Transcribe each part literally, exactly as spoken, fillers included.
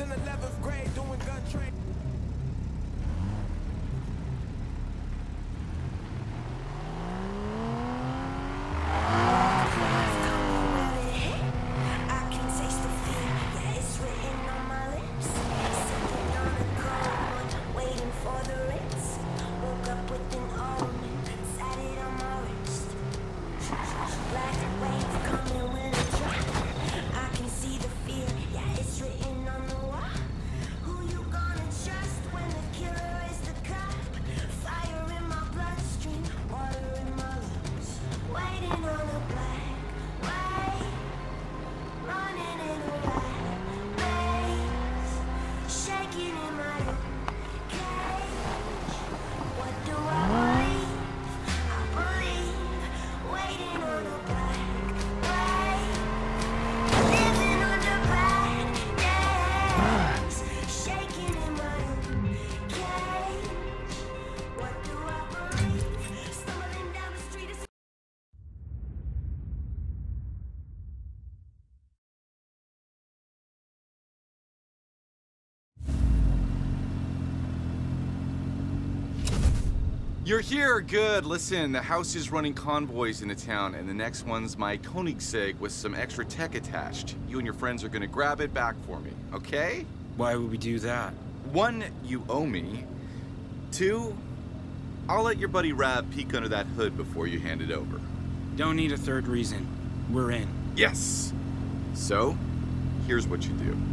in eleventh grade doing gun training. You're here, good. Listen, the house is running convoys into town, and the next one's my Koenigsegg with some extra tech attached. You and your friends are gonna grab it back for me, okay? Why would we do that? One, you owe me. Two, I'll let your buddy Rav peek under that hood before you hand it over. Don't need a third reason. We're in. Yes! So, here's what you do.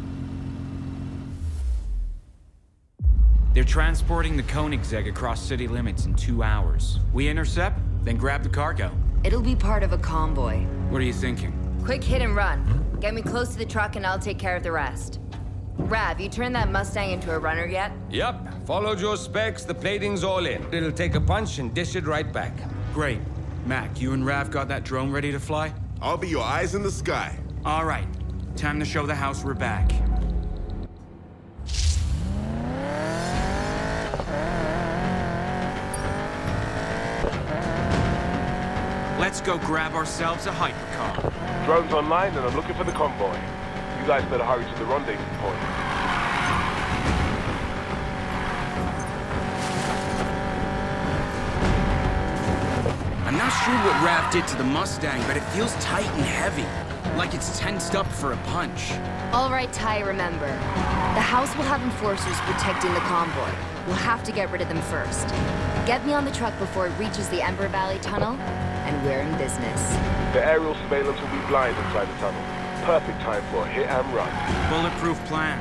They're transporting the Koenigsegg across city limits in two hours. We intercept, then grab the cargo. It'll be part of a convoy. What are you thinking? Quick hit and run. Get me close to the truck and I'll take care of the rest. Rav, you turned that Mustang into a runner yet? Yep. Followed your specs, the plating's all in. It'll take a punch and dish it right back. Great. Mac, you and Rav got that drone ready to fly? I'll be your eyes in the sky. All right. Time to show the house we're back. Let's go grab ourselves a hypercar. Drone's online and I'm looking for the convoy. You guys better hurry to the rendezvous point. I'm not sure what Rav did to the Mustang, but it feels tight and heavy. Like it's tensed up for a punch. All right, Ty, remember. The house will have enforcers protecting the convoy. We'll have to get rid of them first. Get me on the truck before it reaches the Ember Valley Tunnel, and we're in business. The aerial surveillance will be blind inside the tunnel. Perfect time for a hit and run. Bulletproof plan.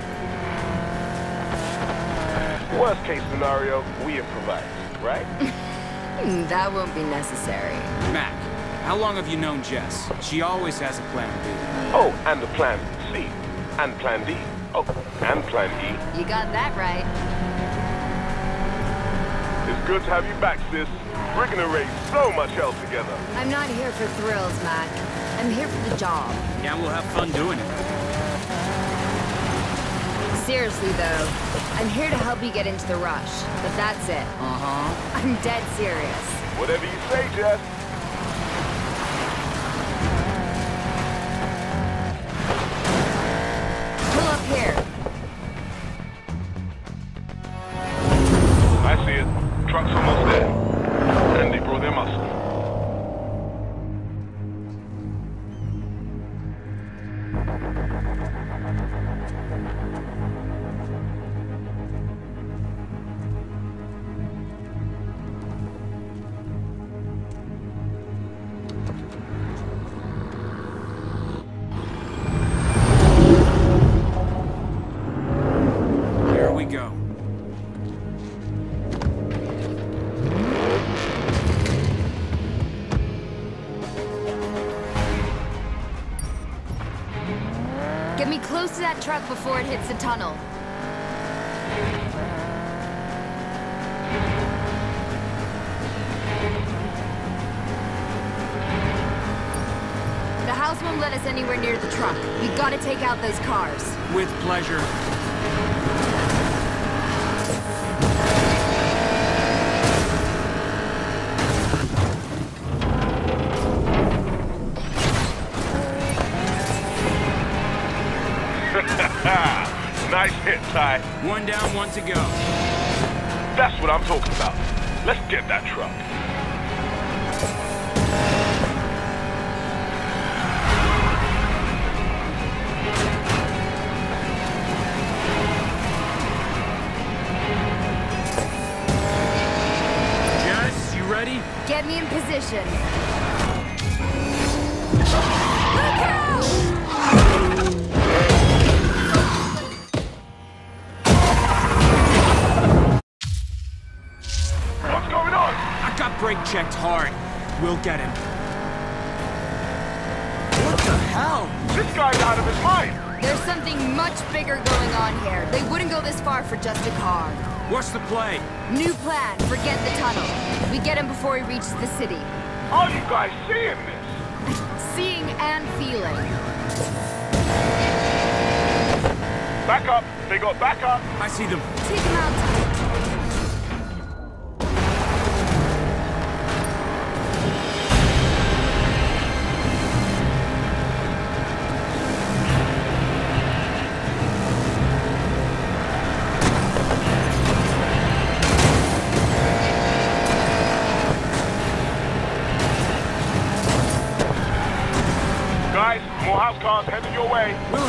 Worst case scenario, we improvise, right? That won't be necessary. Mac, how long have you known Jess? She always has a plan B. Oh, and a plan C. And plan D. Oh, and plan E. You got that right. It's good to have you back, sis. We're gonna raise so much hell together. I'm not here for thrills, Mac. I'm here for the job. Yeah, we'll have fun doing it. Seriously, though, I'm here to help you get into the rush. But that's it. Uh-huh. I'm dead serious. Whatever you say, Jess. Pull up here. I see it. Truck's almost there. And they brought their muscle. Here we go. Get me close to that truck before it hits the tunnel. The house won't let us anywhere near the truck. We gotta take out those cars. With pleasure. Nice hit, Ty. One down, one to go. That's what I'm talking about. Let's get that truck. Jess, you ready? Get me in position. Look out! What's going on? I got brake checked hard. We'll get him. What the hell? This guy's out of his mind. There's something much bigger going on here. They wouldn't go this far for just a car. What's the play? New plan. Forget the tunnel. We get him before he reaches the city. Are you guys seeing this? Seeing and feeling. Back up. They got back up. I see them. Take him out. Guys, more house cars heading your way. We'll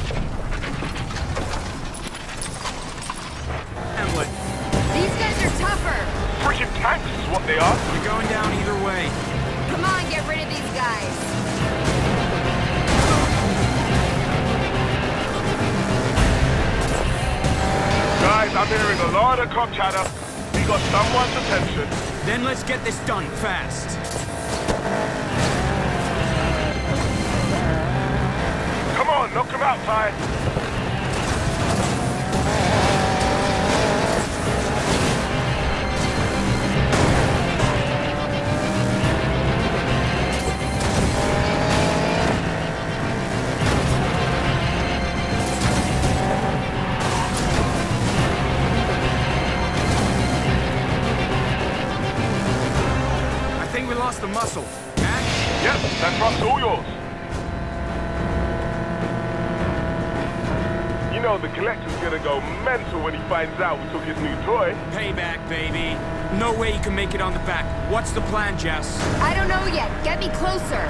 handle it. These guys are tougher. Freaking tanks is what they are. You're going down either way. Come on, get rid of these guys. Guys, I'm hearing a lot of cop chatter. We got someone's attention. Then let's get this done fast. Come on, knock him out, Ty. I think we lost the muscle. Mac? Yep, that truck's all yours. You know the collector's gonna go mental when he finds out we took his new toy. Payback, baby. No way you can make it on the back. What's the plan, Jess? I don't know yet. Get me closer.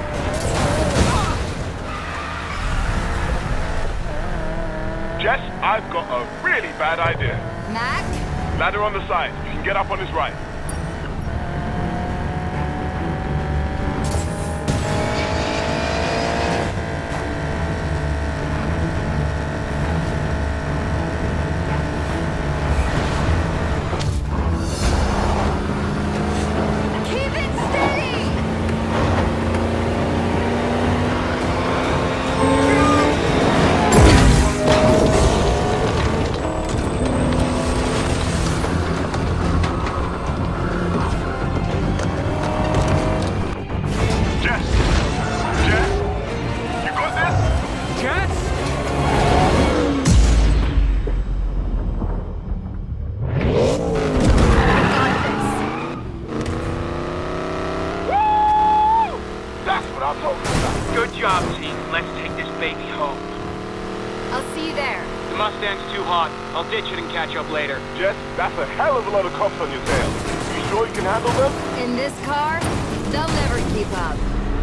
Jess, I've got a really bad idea. Mac? Ladder on the side. You can get up on his right. Keep it steady! Jess! Jess! You got this? Jess? Woo! That's what I'm talking about. Good job, team. Let's take this baby home. I'll see you there. The Mustang's too hot. I'll ditch it and catch up later. Jess, that's a hell of a lot of cops on your tail. You sure you can handle them? In this car, they'll never keep up.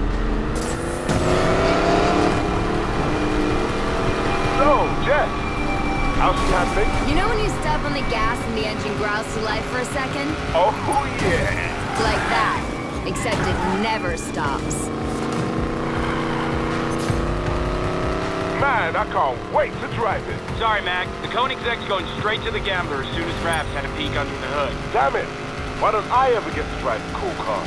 So, Jess, how's she handling? You know when you step on the gas and the engine growls to life for a second? Oh, yeah. Like that. Except it never stops. Man, I can't wait to drive it. Sorry, Mac. The Koenigsegg's going straight to the Gambler as soon as Krabs had a peek under the hood. Damn it. Why don't I ever get to drive a cool car?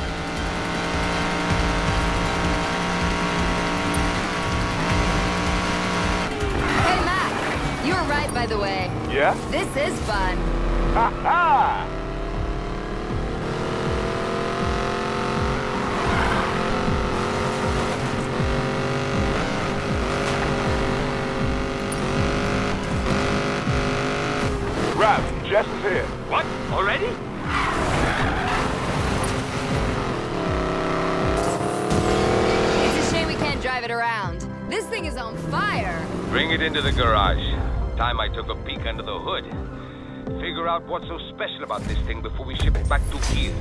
Hey, Mac. You were right, by the way. Yeah? This is fun. Ha ha! Rab, Jess is here. What? Already? It's a shame we can't drive it around. This thing is on fire. Bring it into the garage. Time I took a peek under the hood. Figure out what's so special about this thing before we ship it back to Kiev.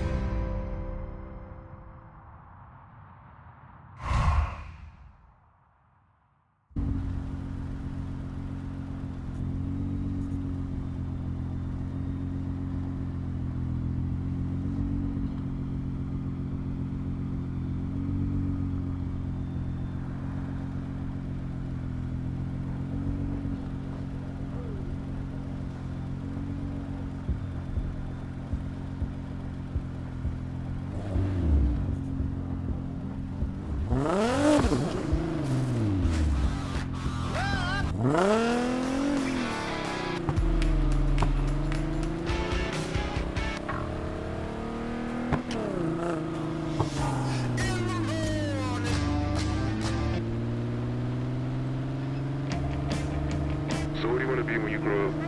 So what do you want to be when you grow up?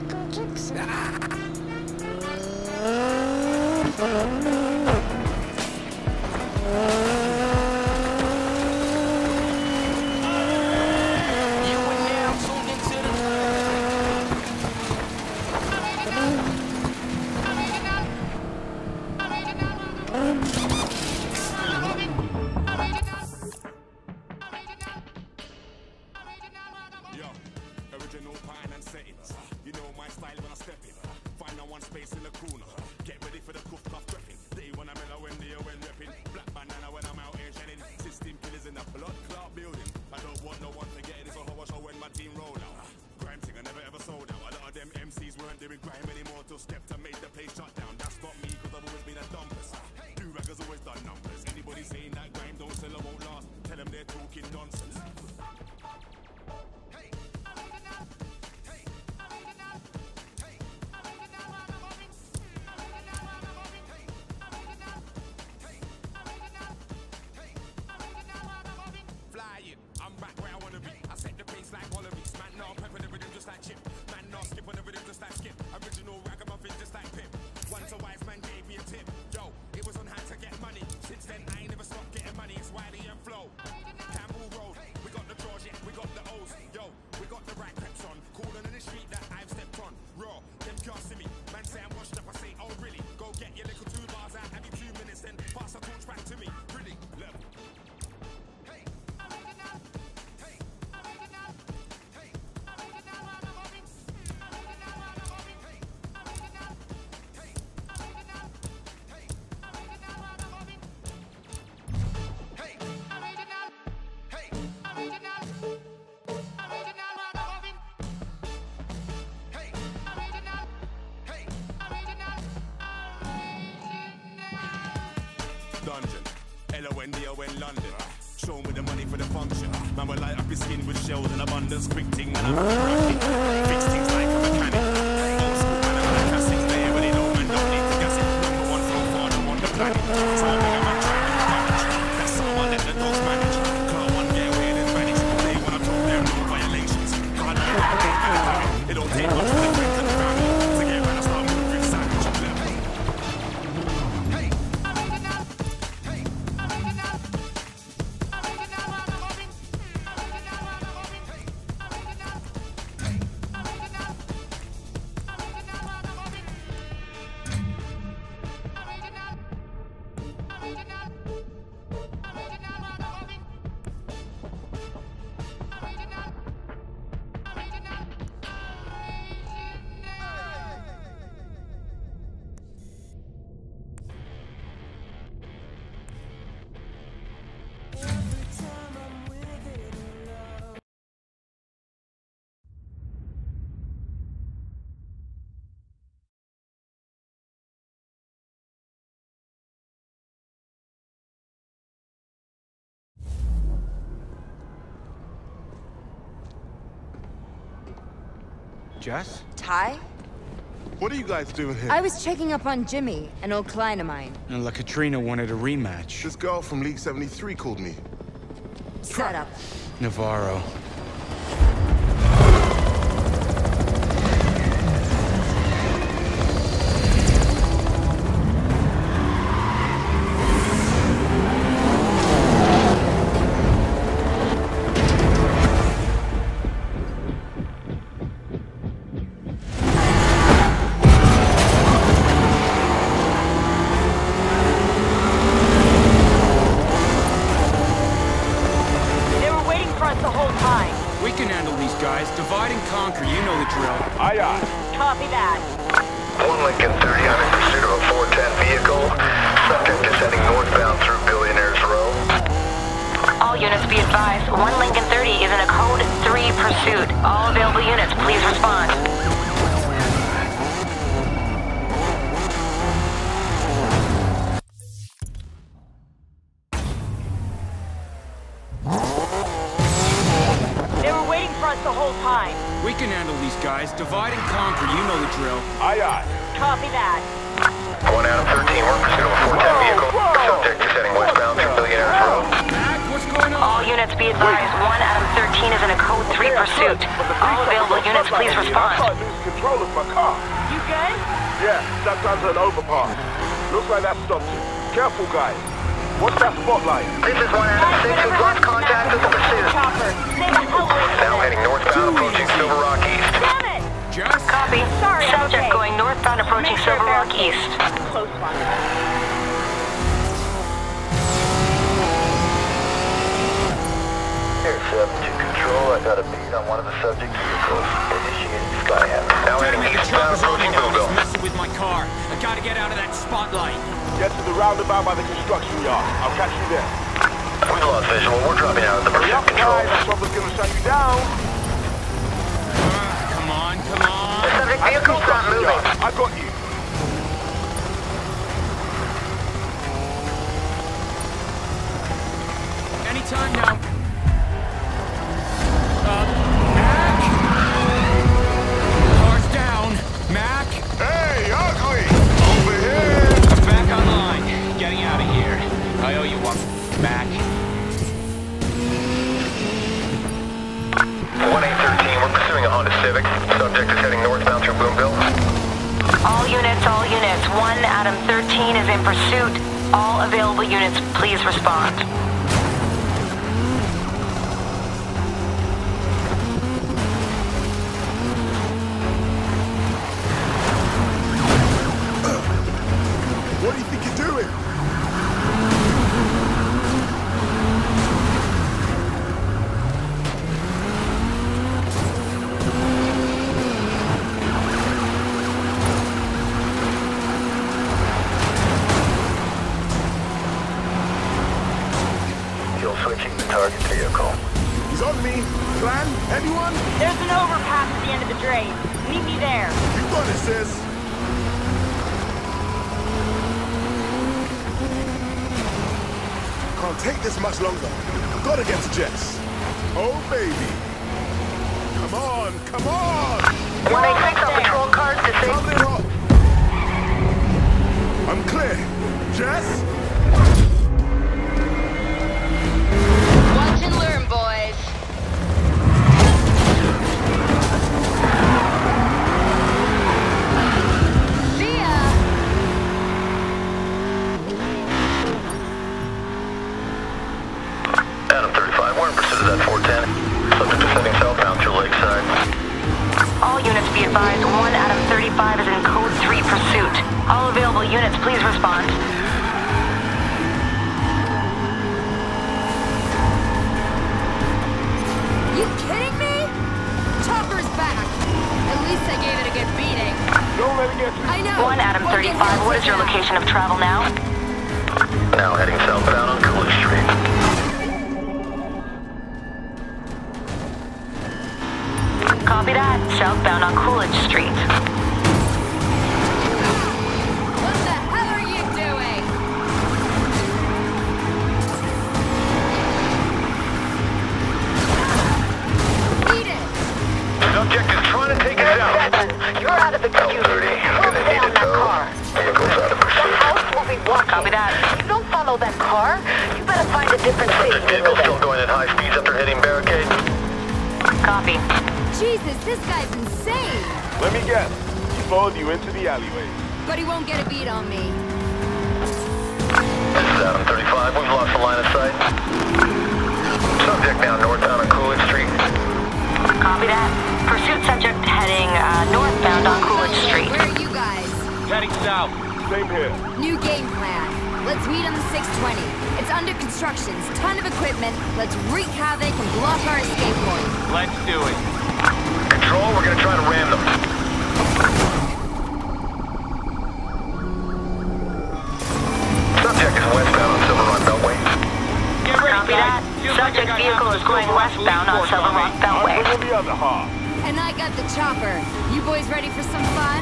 Dungeon, L O N D O N London. Show me the money for the function. Man will light up his skin with shells in abundance. Quick ting, man, I'm crafty. Fix things like a mechanic. Old school man, I'm like classic. There when they know man don't need to gas it. Number one so far, I'm on the planet. So I'm big, I'm trying to manage. That's someone let the dogs manage. Can't one get away and vanish. They wanna talk their no violations. Can't let it. It don't take much for the friends and the family to get around and start moving savage. Jess? Ty? What are you guys doing here? I was checking up on Jimmy, an old client of mine. And La Katrina wanted a rematch. This girl from League seventy-three called me. Set up. Navarro. We can handle these guys. Divide and conquer, you know the drill. Aye, aye. Copy that. one Lincoln thirty, I'm in pursuit of a four ten vehicle. Subject descending northbound through Billionaires Row. All units be advised, one Lincoln thirty is in a code three pursuit. All available units, please respond. They were waiting for us the whole time. We can handle these guys. Divide and conquer, you know the drill. Aye, aye. Copy that. one Adam thirteen, we're in pursuit of a four ten vehicle. Subject descending westbound through Billionaires Row. Mac, what's going on? All units be advised, one Adam thirteen is in a code three pursuit. All available units, please I respond. can't lose control of my car. You good? Yeah, that's under an overpass. Looks like that stopped it. Careful, guys. What's that spotlight? This is one Adam six, we've lost contact with the pursuit. Chopper, stay the hell away from Now it. heading northbound, approaching Silver Rock East. Damn it! Jess? Copy. Sorry, I'm Subject okay. going northbound approaching Make sure Silver Rock barricade. East. Close one. Here, seven to control. I got a beat on one of the subject vehicles. Initiating Skyhammer. Now Damn heading it, the eastbound, chopper's on me approaching now. Boonville. He's messing with my car. I gotta get out of that spotlight. Get to the roundabout by the construction yard. I'll catch you there. We lost visual. We're dropping out of the Hurry pursuit up, control. guys. That chopper's gonna shut you down. Ah, come on, come on. The subject At the vehicle's not construction moving. yard. I got you. Anytime now. Uh, Mac? Car's down. Mac? Hey, ugly! Over here! I'm back online. Getting out of here. I owe you one. Mac. one eight thirteen, we're pursuing a Honda Civic. Subject is heading northbound through Boonville. All units, all units. one Adam thirteen is in pursuit. All available units, please respond. What do you think you're doing? Fuel switching the target vehicle. He's on me. Plan? Anyone? There's an overpass at the end of the drain. Meet me there. You got it, sis. Can't take this much longer. I've got to get to Jess. Oh, baby. Come on, come on! one eight six on patrol cars to say. Coming in hot. I'm clear. Jess? Watch and learn, boys. See ya! Adam thirty-five, we're in pursuit of that four ten. Subject descending southbound through Lakeside. All units be advised, one Adam thirty-five is in code three pursuit. All available units, please respond. You kidding me? Chopper's back. At least I gave it a good beating. Don't let it get you. I know. one Adam Won't get thirty-five, you what is your now. location of travel now? Now heading southbound on Coolidge Street. Copy that. Southbound on Coolidge Street. What the hell are you doing? Eat it! Subject is trying to take us out. You're out of the L thirty, gonna need a tow. Vehicle's out of pursuit. will be walking. Copy that. You don't follow that car. You better find a different The station. vehicle still going at high speeds after hitting barricade. Copy. Jesus, this guy's insane! Let me guess. He followed you into the alleyway. But he won't get a beat on me. This is Adam thirty-five. We've lost the line of sight. Subject now northbound on Coolidge Street. Copy that. Pursuit subject heading uh, northbound on Coolidge Street. Where are you guys? Heading south. Same here. New game plan. Let's meet on the six twenty. It's under construction. Ton of equipment. Let's wreak havoc and block our escape point. Let's other half. And I got the chopper. You boys ready for some fun?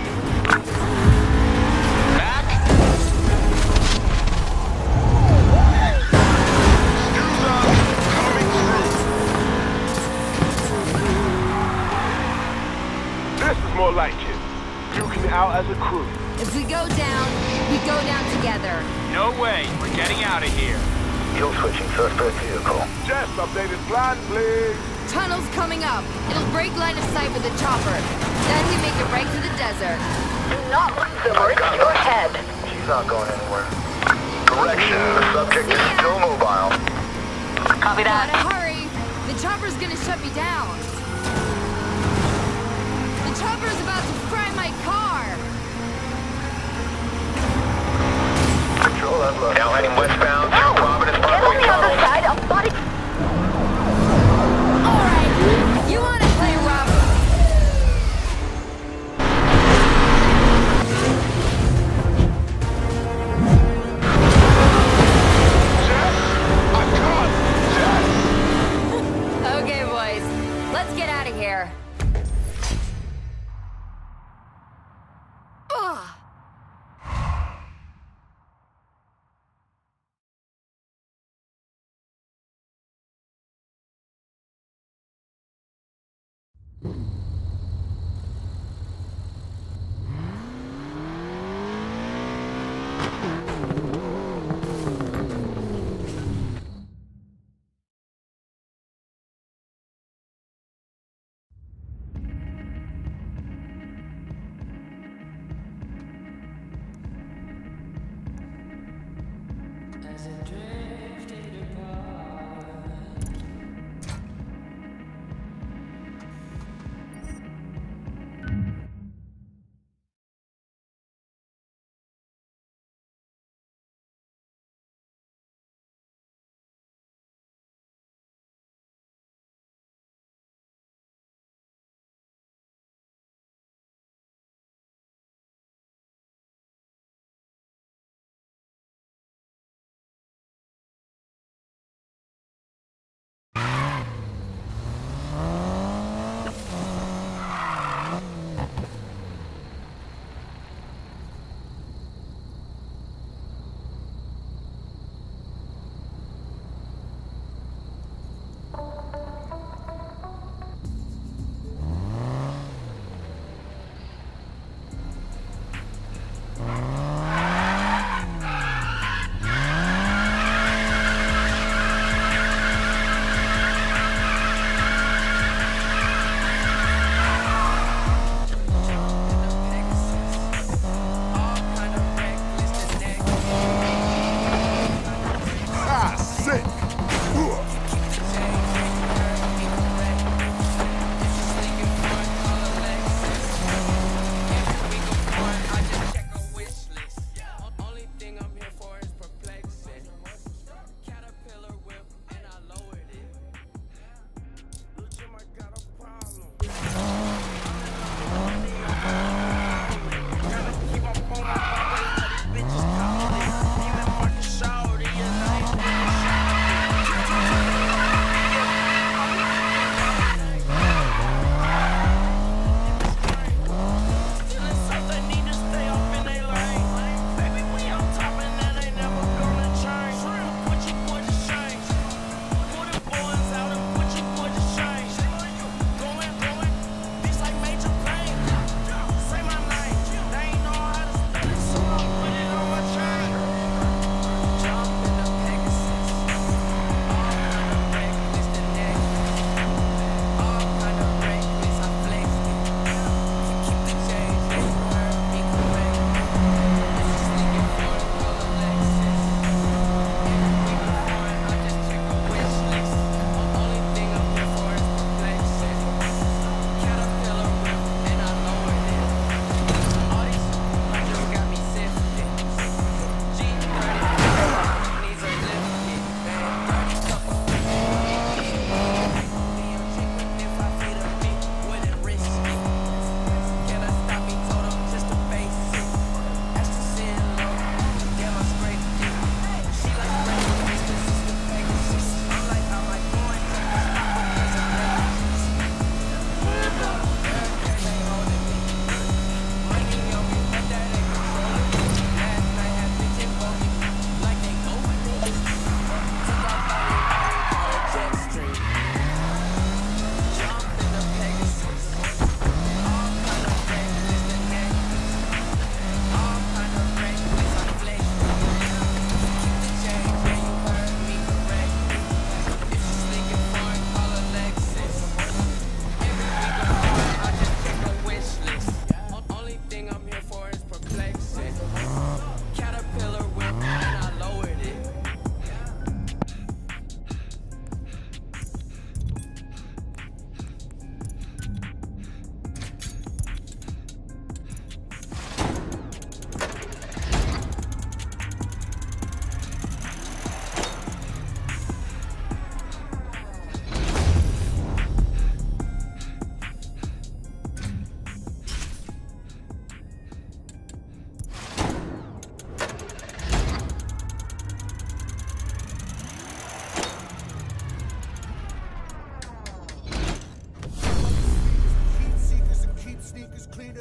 Back? Coming through. This is more like it. Duking it out as a crew. If we go down, we go down together. No way. We're getting out of here. Kill switching suspect vehicle. Jess, updated plan, please. Tunnel's coming up. It'll break line of sight with the chopper. Then we make it right to the desert. Do not lose them or it's your head. She's not going anywhere. Correction, the subject is still mobile. Copy that. Gotta hurry. The chopper's gonna shut me down. The chopper's about to fry my car. Control that look. Now heading westbound through Providence Get on Parkway the other Tunnel. side of body. Alright, you wanna play rough? Okay, boys. Let's get out of here. Ugh.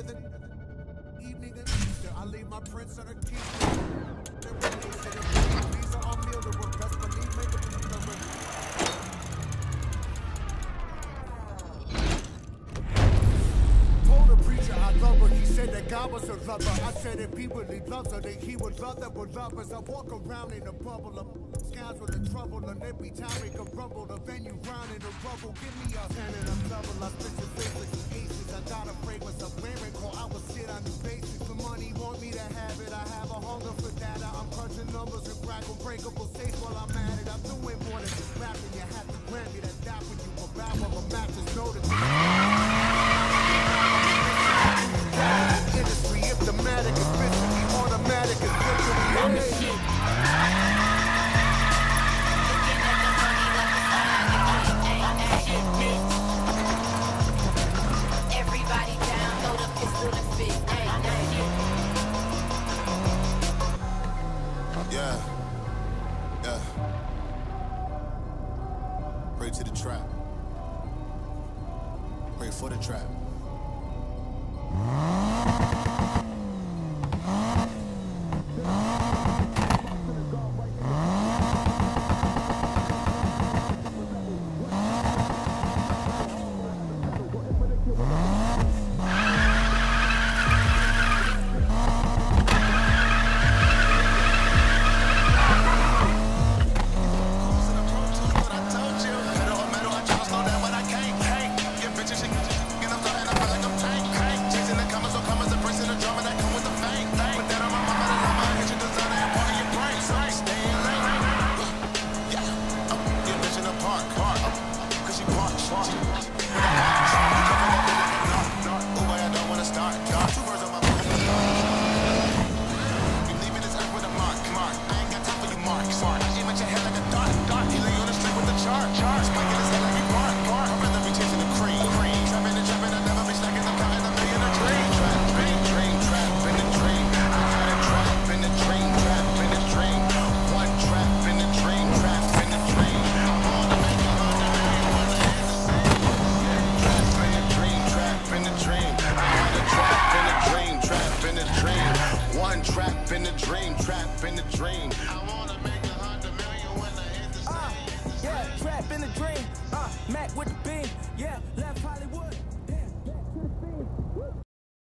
later than evening and Easter. I leave my prints on a key. These are all meal to work. Best believe make a Told the preacher I love her. He said that God was a lover. I said if he really loves her, then he would love that would love us. I walk around in a bubble of skies with the trouble, and every time it can rumble, the venue round in the rubble. Give me a ten and a double. I spit your face like some aces. I got a fragrance of wearing call. I was shit on the basics. The money want me to have it. I have a hunger for data. I'm crunching numbers and crack unbreakable safe while I'm at it. I'm doing more than just rapping. You have to grant me that that when you about while a matches know that industry, if the matic is victory, automatic is victory. I'm the shit. Everybody down, load up pistol and fit. Yeah, yeah. Pray to the trap. Pray for the trap. Trap in the dream, trap in the dream. I